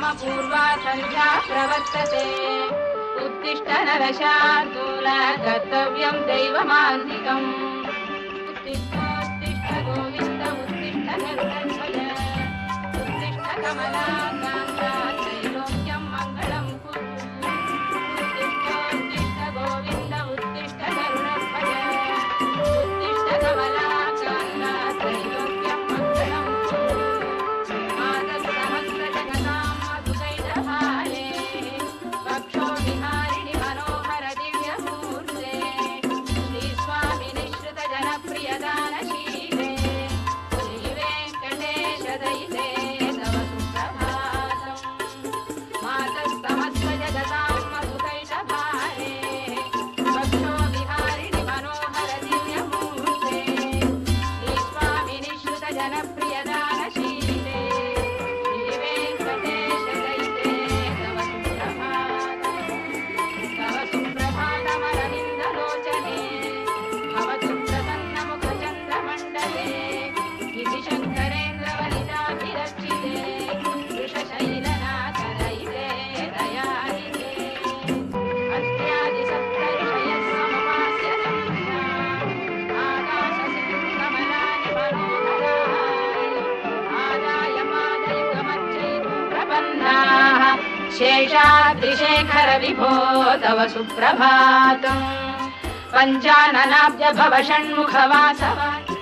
पूर्वा सन्ध्या प्रवर्तते उत्तिष्ठ नरशार्दूल कर्तव्यं दैवमान्तिकम् उत्तिष्ठ गोविन्द उत्तिष्ठ गरुडध्वज उत्तिष्ठ कमलाकान्ता त्रैलोक्यं मङ्गलं कुरु उत्तिष्ठ गोविन्द उत्तिष्ठ गरुडध्वज उत्तिष्ठ कमलाकान्ता त्रैलोक्यं मङ्गलं कुरु मातस्सहस्रजगतां मधुकैटभारे वक्षो विहारिणि मनोहर दिव्यमूर्ते श्रीस्वामिनिश्रित जनप्रियदानशीले श्रीवेङ्कटेश दयिते तव सुप्रभातम् मातस्सहस्रजगतां मधुकैटभारे वक्षो विहारिणि मनोहर दिव्यमूर्ते श्रीस्वामिनिश्रित जनप्रियदानशीले श्रीवेङ्कटेश दयिते तव सुप्रभातमरविन्दलोचने भवतु प्रसन्नमुखचन्द्रमण्डले इति शङ्करेन्द्रवनिताभिरर्चिते वृषशैलनाथदयिते दयानिधे अस्त्यादिसप्तऋषयः सममास्य संज्ञा आकाशसिंहकमलानि मनोहराणि आदाय पादयुगमर्चयितुं प्रपन्नाः शेषाद्रिशेखर विभो तव सुप्रभातम् पञ्चाननाब्ज भव षण्मुखवासव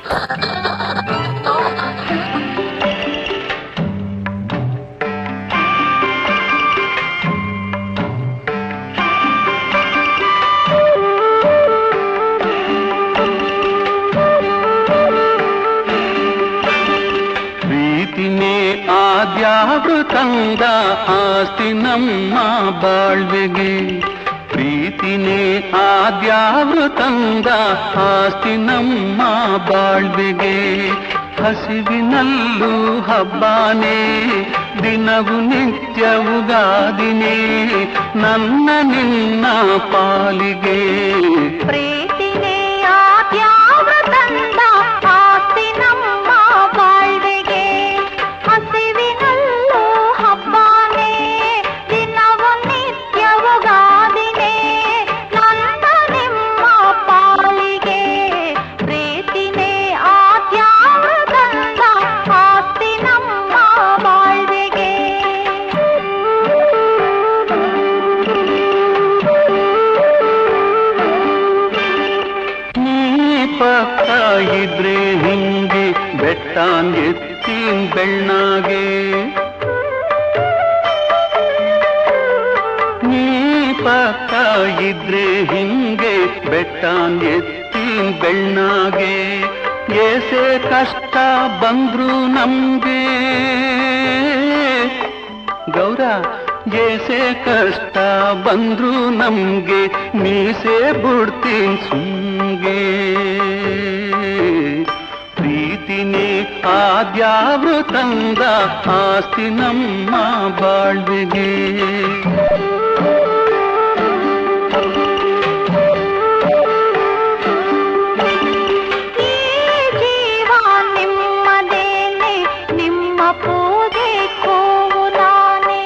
ಪ್ರೀತಿನೇ ಆದ್ಯಾವೃತಂದ ಆಸ್ತಿ ನಮ್ಮ ಬಾಳ್ವೆಗೆ ಪ್ರೀತಿನೇ ಆದ್ಯಾವೃತಂದ ಆಸ್ತಿ ನಮ್ಮ ಬಾಳ್ವೆಗೆ ಹಸಿವಿನಲ್ಲೂ ಹಬ್ಬಾನೇ ದಿನವು ನಿತ್ಯವುಗಾದಿನೇ ನನ್ನ ನಿನ್ನ ಪಾಲಿಗೆ ಪ್ರೀತಿನೇ ಆದ್ಯಾವೃತಂದ ಆಸ್ತಿ ನಮ್ಮ ಬಾಳ್ವೆಗೆ ಹಸಿವಿನಲ್ಲೂ ಹಬ್ಬಾನೇ ದಿನವು ನಿತ್ಯವುಗಾದಿನೇ ನನ್ನ ನಿಮ್ಮ ಪಾಲಿಗೆ ಪ್ರೀತಿನೇ ಆದ್ಯಾವೃತಂದ ಆಸ್ತಿ ನಮ್ಮ ಬಾಳ್ವೆಗೆ ನೀ ಪಕ್ಕ ಇದ್ರೆ ಹಿಂಗೆ ಬೆಟ್ಟಾನ್ ಎತ್ತಿನ್ ಬೆಣ್ಣಾಗೆ ನೀ ಪಕ್ಕ ಇದ್ರೆ ಹಿಂಗೆ ಬೆಟ್ಟಾನ್ ಎತ್ತಿನ್ ಬೆಣ್ಣಾಗೆ ಏಸೆ ಕಷ್ಟ ಬಂದ್ರು ನಮ್ಗೆ ಗೌರ ಏಸೆ ಕಷ್ಟ ಬಂದ್ರು ನಮ್ಗೆ ಮೀಸೆ ಬಿಡ್ತೀನಿ ಸುಮ್ಗೆ ಪ್ರೀತಿನೇ ಆದ್ಯಾವೃತಂದ ಆಸ್ತಿ ನಮ್ಮ ಬಾಳ್ವೆಗೆ ಈ ಜೀವ ನಿಮ್ಮದೇನೆ ನಿಮ್ಮ ಪೂಜೆ ಕೋವು ನಾನೇ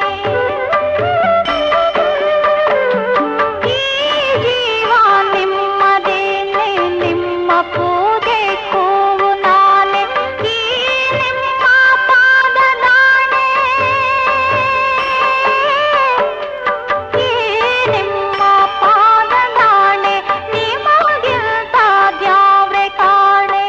ಈ ಜೀವ ನಿಮ್ಮದೇನೆ ನಿಮ್ಮ ಪೂಜೆ ಕೋವು ನಾನೇ ಈ ನಿಮ್ಮ ಪಾದದಾಣೆ ಈ ನಿಮ್ಮ ಪಾದದಾಣೆ ನಿಮಗಿಂತ ದ್ಯಾವ್ರೆ ಕಾಣೆ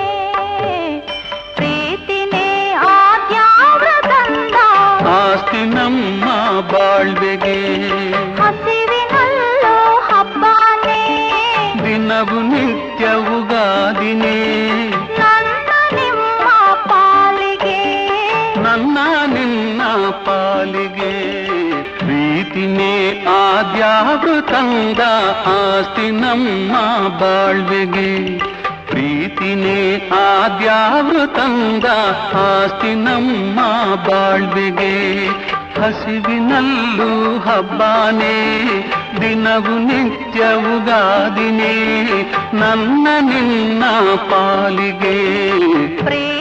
ಪ್ರೀತಿನೇ ಆದ್ಯಾವೃತಂದ ಆಸ್ತಿ ನಮ್ಮ ಬಾಳ್ವೆಗೆ ಹಸಿವಿನಲ್ಲೂ ಹಬ್ಬಾನೇ ದಿನವು ನಿತ್ಯವುಗಾದಿನೇ ನನ್ನ ನಿಮ್ಮ ಪಾಲಿಗೆ ನನ್ನ ನಿನ್ನ ಪಾಲಿಗೆ ಪ್ರೀತಿನೇ ಆದ್ಯಾವೃತಂದ ಆಸ್ತಿ ನಮ್ಮ ಬಾಳ್ವೆಗೆ ಪ್ರೀತಿನೇ ಆದ್ಯಾವೃತಂದ ಆಸ್ತಿ ನಮ್ಮ ಬಾಳ್ವೆಗೆ ಹಸಿವಿನಲ್ಲೂ ಹಬ್ಬಾನೇ ದಿನವು ನಿತ್ಯವುಗಾದಿನೇ ನನ್ನ ನಿನ್ನ ಪಾಲಿಗೆ ಪ್ರೀತಿ